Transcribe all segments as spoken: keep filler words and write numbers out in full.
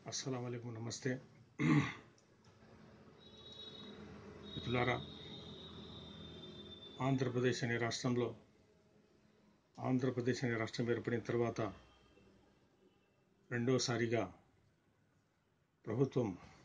अस्सलाम वालेकुम नमस्ते మిత్రులారా ఆంధ్రప్రదేశ్ అనే రాష్ట్రంలో ఆంధ్రప్రదేశ్ అనే రాష్ట్రం ఏర్పడిన తర్వాత రెండోసారిగా ప్రభుత్వం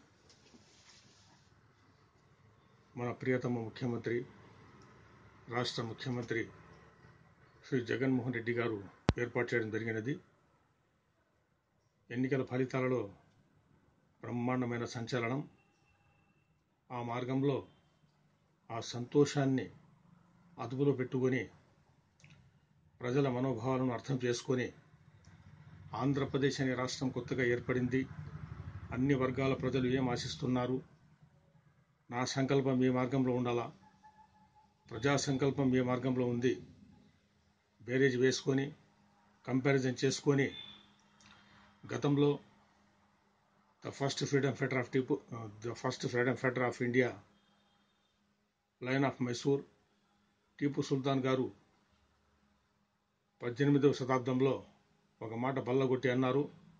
మన ప్రియతమ ముఖ్యమంత్రి రాష్ట్ర ముఖ్యమంత్రి శ్రీ జగన్ మోహన్ రెడ్డి గారు ఏర్పాటు చేయడం జరిగినది. ఎన్నికల ఫలితాలలో బ్రహ్మాండమైన సంచలనం. ఆ మార్గంలో ఆ సంతోషాన్ని అదుపులో పెట్టుకొని ప్రజల మనోభావాలను అర్థం చేసుకొని ఆంధ్రప్రదేశ్ అనే రాష్ట్రం కొత్తగా ఏర్పడింది, అన్ని వర్గాల ప్రజలు ఏం ఆశిస్తున్నారు, నా సంకల్పం ఏ మార్గంలో ఉండాలా, ప్రజా సంకల్పం ఏ మార్గంలో ఉంది, బేరేజ్ వేసుకొని కంపారిజన్ చేసుకొని గతంలో the first freedom fighter of Tipu the first freedom fighter of India lion of Mysore Tipu Sultan గారు పద్దెనిమిదవ శతాబ్దంలో ఒక మాట బల్లగొట్టి అన్నారు,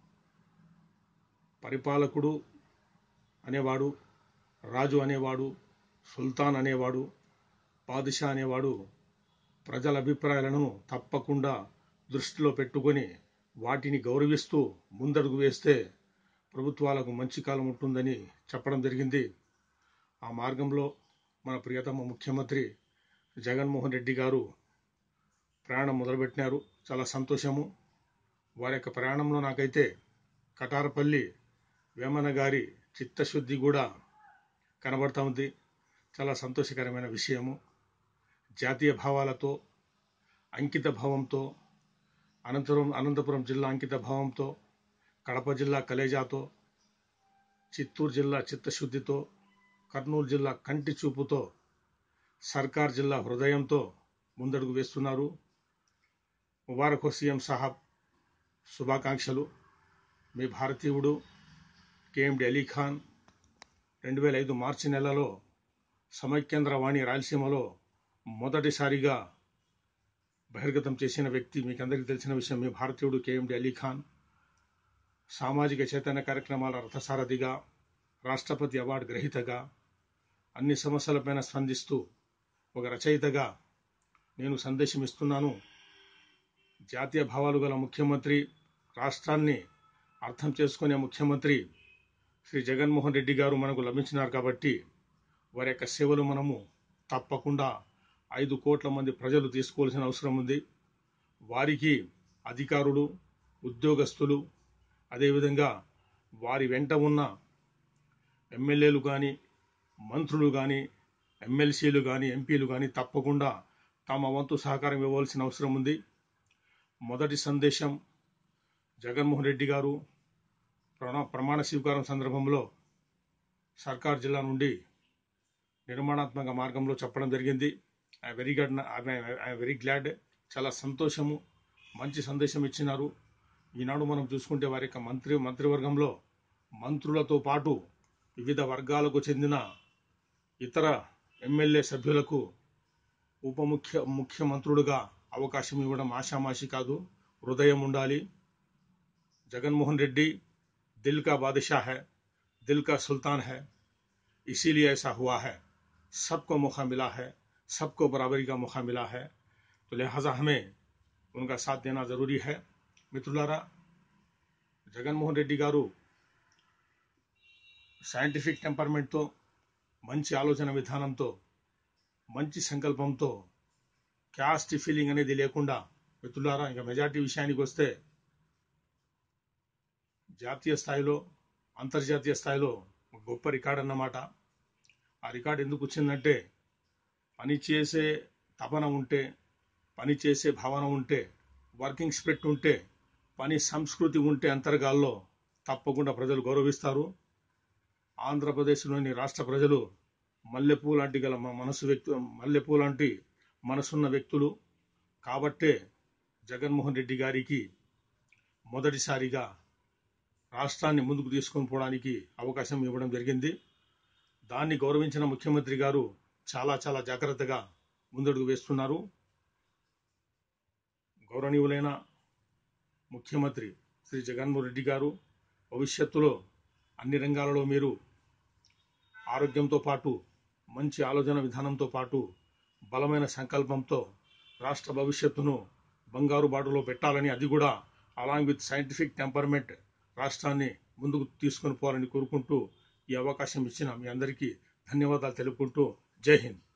పరిపాలకుడు అనేవాడు, రాజు అనేవాడు, సుల్తాన్ అనేవాడు, బాదుషా అనేవాడు ప్రజల అభిప్రాయాలను తప్పకుండా దృష్టిలో పెట్టుకొని వాటిని గౌరవిస్తూ ముందడుగు వేస్తే ప్రభుత్వాలకు మంచి కాలం ఉంటుందని చెప్పడం జరిగింది. ఆ మార్గంలో మన ప్రియతమ ముఖ్యమంత్రి జగన్మోహన్ రెడ్డి గారు ప్రయాణం మొదలుపెట్టినారు. చాలా సంతోషము. వారి యొక్క ప్రయాణంలో నాకైతే కటారపల్లి వేమన గారి చిత్తశుద్ధి కూడా కనబడతా ఉంది. చాలా సంతోషకరమైన విషయము. జాతీయ భావాలతో, అంకిత భావంతో, అనంతపురం అనంతపురం జిల్లా అంకిత భావంతో, కడప జిల్లా కలేజాతో, చిత్తూరు జిల్లా చిత్తశుద్ధితో, కర్నూలు జిల్లా కంటి చూపుతో, సర్కార్ జిల్లా హృదయంతో ముందడుగు వేస్తున్నారు. ముబారక్ సీఎం సాహబ్, శుభాకాంక్షలు. మీ భారతీయుడు కె.ఎం.డి అలీ ఖాన్ రెండు వేల ఐదు మార్చి నెలలో సమైక్యాంధ్ర వాణి రాయలసీమలో మొదటిసారిగా బహిర్గతం చేసిన వ్యక్తి. మీకు అందరికీ తెలిసిన విషయం. మీ భారతీయుడు కె.ఎం.డి అలీ ఖాన్ సామాజిక చైతన్య కార్యక్రమాల రథసారథిగా, రాష్ట్రపతి అవార్డు గ్రహీతగా, అన్ని సమస్యలపైన స్పందిస్తూ ఒక రచయితగా నేను సందేశం ఇస్తున్నాను. జాతీయ భావాలు గల ముఖ్యమంత్రి, రాష్ట్రాన్ని అర్థం చేసుకునే ముఖ్యమంత్రి శ్రీ జగన్మోహన్ రెడ్డి గారు మనకు లభించినారు కాబట్టి వారి యొక్క సేవలు మనము తప్పకుండా ఐదు కోట్ల మంది ప్రజలు తీసుకోవాల్సిన అవసరం ఉంది. వారికి అధికారులు, ఉద్యోగస్తులు, అదేవిధంగా వారి వెంట ఉన్న ఎమ్మెల్యేలు కానీ, మంత్రులు కానీ, ఎమ్మెల్సీలు కానీ, ఎంపీలు కానీ తప్పకుండా తమ వంతు సహకారం ఇవ్వవలసిన అవసరం ఉంది. మొదటి సందేశం జగన్మోహన్ రెడ్డి గారు ప్రమాణ స్వీకారం సందర్భంలో సర్కార్ జిల్లా నుండి నిర్మాణాత్మక మార్గంలో చెప్పడం జరిగింది. I very good I very glad. చాలా సంతోషము. మంచి సందేశం ఇచ్చినారు. ఈనాడు మనం చూసుకుంటే వారి యొక్క మంత్రి మంత్రివర్గంలో మంత్రులతో పాటు వివిధ వర్గాలకు చెందిన ఇతర ఎమ్మెల్యే సభ్యులకు ఉప ముఖ్య ముఖ్యమంత్రులుగా అవకాశం ఇవ్వడం ఆషామాషి కాదు, హృదయం ఉండాలి. జగన్మోహన్ రెడ్డి दिल का बादशाह है, दिल का सुल्तान है, इसीलिए ऐसा हुआ है. सबको मौका मिला है, सबको बराबरी का मौका मिला है, तो लिहाजा हमें उनका साथ देना ज़रूरी है. మిత్రులారా, జగన్మోహన్ రెడ్డి గారు సైంటిఫిక్ టెంపర్మెంట్తో, మంచి ఆలోచన విధానంతో, మంచి సంకల్పంతో, క్యాస్ట్ ఫీలింగ్ అనేది లేకుండా, మిత్రులారా ఇంకా మెజార్టీ విషయానికి వస్తే జాతీయ స్థాయిలో, అంతర్జాతీయ స్థాయిలో ఒక గొప్ప రికార్డ్ అన్నమాట. ఆ రికార్డ్ ఎందుకు వచ్చిందంటే పని చేసే తపన ఉంటే, పని చేసే భావన ఉంటే, వర్కింగ్ స్పిరిట్ ఉంటే, పని సంస్కృతి ఉంటే అంతర్గాల్లో తప్పకుండా ప్రజలు గౌరవిస్తారు. ఆంధ్రప్రదేశ్లోని రాష్ట్ర ప్రజలు మల్లెపూ లాంటి గల మనసు వ్యక్తు మల్లెపూ లాంటి మనసున్న వ్యక్తులు కాబట్టే జగన్మోహన్ రెడ్డి గారికి మొదటిసారిగా రాష్ట్రాన్ని ముందుకు తీసుకొని పోవడానికి అవకాశం ఇవ్వడం జరిగింది. దాన్ని గౌరవించిన ముఖ్యమంత్రి గారు చాలా చాలా జాగ్రత్తగా ముందడుగు వేస్తున్నారు. గౌరవనీయులైన ముఖ్యమంత్రి శ్రీ జగన్మోహన్ రెడ్డి గారు భవిష్యత్తులో అన్ని రంగాలలో మీరు ఆరోగ్యంతో పాటు మంచి ఆలోచన విధానంతో పాటు బలమైన సంకల్పంతో రాష్ట్ర భవిష్యత్తును బంగారు బాటలో పెట్టాలని, అది కూడా అలాంగ్ విత్ సైంటిఫిక్ టెంపర్మెంట్ రాష్ట్రాన్ని ముందుకు తీసుకొని పోవాలని కోరుకుంటూ ఈ అవకాశం ఇచ్చిన మీ అందరికీ ధన్యవాదాలు తెలుపుకుంటూ జై హింద్.